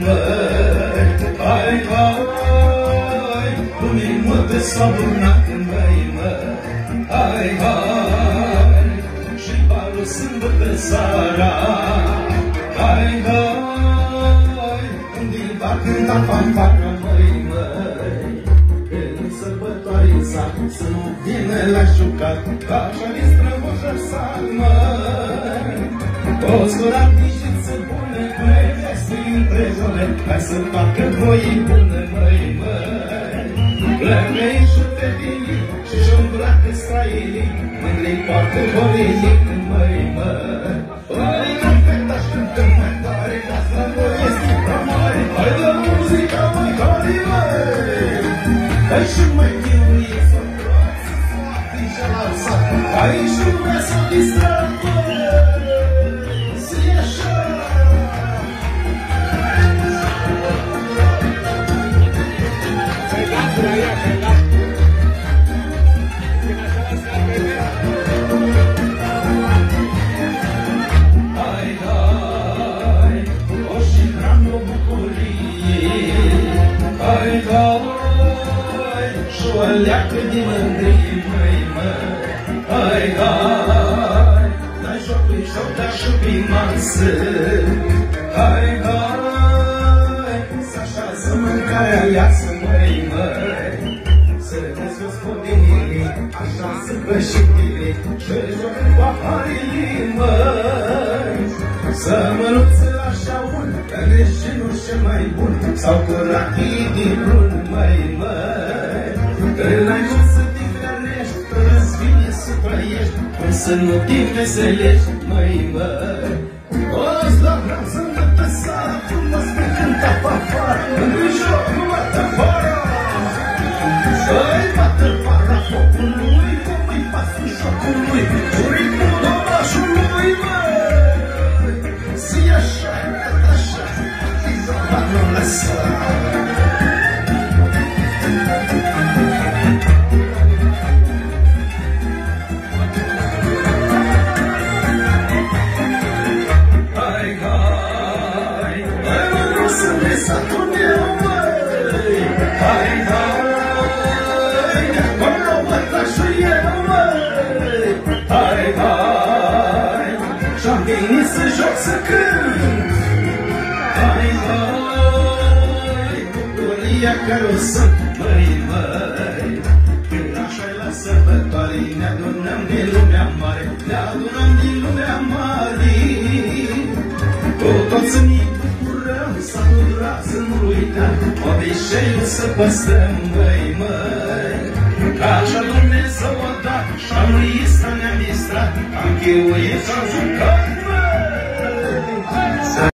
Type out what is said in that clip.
măi, hai, hai, unii multe s-au burnat, măi, hai, hai, și balul sâmbătă seara, hai, hai, unii va cânta fanfară, măi, când sărbătoare în sat, să nu vină la jucat, așa din strămoșă sat, măi, toți corapișiță bună, măi, să-i întrejone, hai să facă voie bună, măi, plămei și fetini și jongurate strainii, mândrii poartă vorenii, măi, hai, măi, feta și cântăm mai tare, ca să voiesc la mare, hai de muzica mai tare, măi, hai și mai chinuie să roață, foarte și la sat, hai și lumea să distră, să-i așa. Leacă din mândrie, măi, hai, hai, dai jocul joc, dar și primasă, hai, hai, să așează mâncarea viață, măi, să vezi gospodinii, așa să bășitile, și joc în paharii, măi, să mănuță așa un, că veșinul cel mai bun, sau cu rachii din brun, măi, că n-ai cum să te hrănești, că îți vine să trăiești, cum să nu te veselești, măi, o-ți dau vreau să mătă sara, frumos pe cânta pafară, în joc nu bată fara, să-i bată fara focului, cum îi pasul șocului, jurii cu domașului, să-i așa, așa, va nu lăsa. Satul meu, măi, hai, hai, mă măta și eu, măi, hai, hai, și-am venit să joc, să cânt, hai, hai, bucuria care o sunt, măi, când așa-i la sărbătoare, ne adunăm din lumea mare, ne adunăm din lumea mare, cu toți în să nu dura, să nu uităm, obiceiul să păstrăm, măi, că așa Dumnezeu a dat, și-am luit să ne-am distrat, am cheuit și-am jucat.